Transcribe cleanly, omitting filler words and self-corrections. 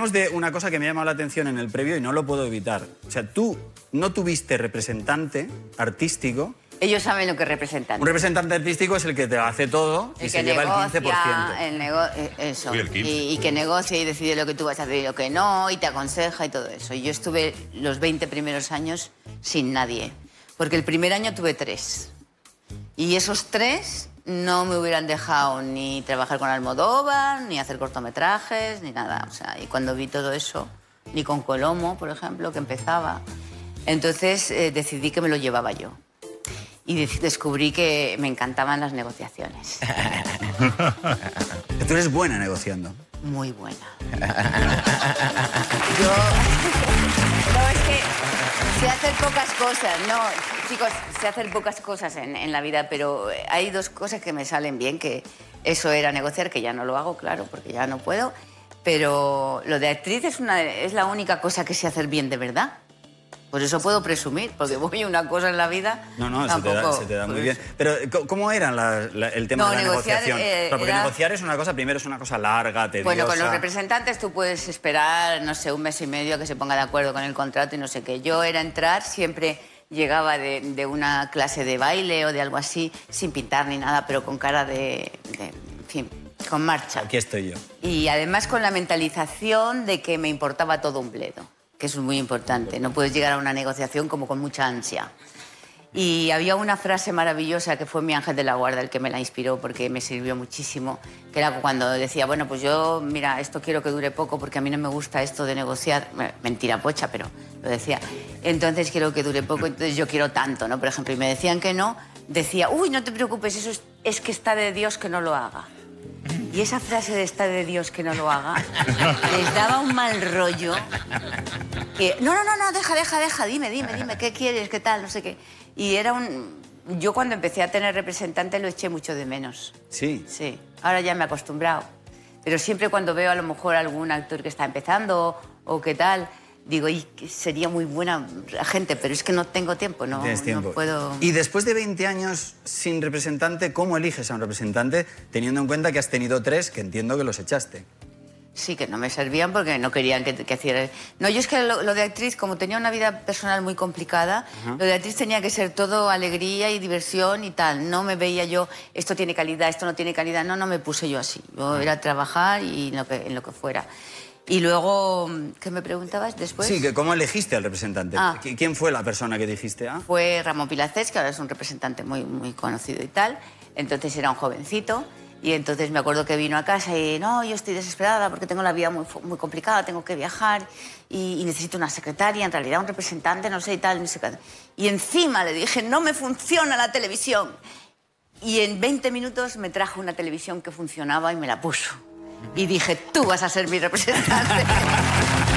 Hablamos de una cosa que me ha llamado la atención en el previo y no lo puedo evitar. O sea, tú no tuviste representante artístico. Ellos saben lo que es representante. Un representante artístico es el que te hace todo y se lleva el 15%. Eso. Y que negocia y decide lo que tú vas a hacer y lo que no, y te aconseja y todo eso. Y yo estuve los 20 primeros años sin nadie. Porque el primer año tuve 3. Y esos 3 no me hubieran dejado ni trabajar con Almodóvar, ni hacer cortometrajes, ni nada. O sea, y cuando vi todo eso, ni con Colomo, por ejemplo, que empezaba, entonces decidí que me lo llevaba yo. Y descubrí que me encantaban las negociaciones. Tú eres buena negociando. Muy buena. Yo... No, es que sé hacer pocas cosas. No, chicos, sé hacer pocas cosas en la vida, pero hay 2 cosas que me salen bien, que eso era negociar, que ya no lo hago, claro, porque ya no puedo. Pero lo de actriz es la única cosa que sé hacer bien de verdad. Por eso puedo presumir, porque voy a una cosa en la vida... No, tampoco, se te da muy bien. Pero, ¿cómo era el tema de la negociación? Porque negociar es una cosa, primero es una cosa larga, tediosa... Bueno, con los representantes tú puedes esperar, no sé, 1 mes y medio que se ponga de acuerdo con el contrato y no sé qué. Yo era entrar, siempre llegaba de una clase de baile o de algo así, sin pintar ni nada, pero con cara en fin, con marcha. Aquí estoy yo. Y además con la mentalización de que me importaba todo un bledo, que eso es muy importante. No puedes llegar a una negociación como con mucha ansia. Y había una frase maravillosa que fue mi ángel de la guarda el que me la inspiró, porque me sirvió muchísimo, que era cuando decía, bueno, pues yo, mira, esto quiero que dure poco porque a mí no me gusta esto de negociar. Mentira pocha, pero lo decía. Entonces quiero que dure poco, entonces yo quiero tanto, ¿no? Por ejemplo, y me decían que no, decía, uy, no te preocupes, eso es que está de Dios que no lo haga. Y esa frase de está de Dios que no lo haga, les daba un mal rollo. Que, no, deja, dime, ¿qué quieres? ¿Qué tal? No sé qué. Y era yo cuando empecé a tener representante lo eché mucho de menos. ¿Sí? Sí, ahora ya me he acostumbrado. Pero siempre cuando veo a lo mejor algún actor que está empezando o qué tal, digo, y sería muy buena gente, pero es que no tengo tiempo, no puedo... Y después de 20 años sin representante, ¿cómo eliges a un representante teniendo en cuenta que has tenido 3 que entiendo que los echaste? Sí, que no me servían porque no querían que hiciera... No, yo es que lo de actriz, como tenía una vida personal muy complicada, lo de actriz tenía que ser todo alegría y diversión y tal. No me veía yo, esto tiene calidad, esto no tiene calidad. No me puse yo así. Yo era trabajar y en lo que fuera. Y luego, ¿qué me preguntabas después? Sí, que ¿cómo elegiste al representante? ¿Quién fue la persona que dijiste? Fue Ramón Pilacés, que ahora es un representante muy conocido y tal. Entonces era un jovencito. Y entonces me acuerdo que vino a casa y no, yo estoy desesperada porque tengo la vida muy complicada, tengo que viajar y necesito una secretaria, en realidad un representante, no sé y tal, no sé qué. Y encima le dije, no me funciona la televisión. Y en 20 minutos me trajo una televisión que funcionaba y me la puso. Y dije, tú vas a ser mi representante.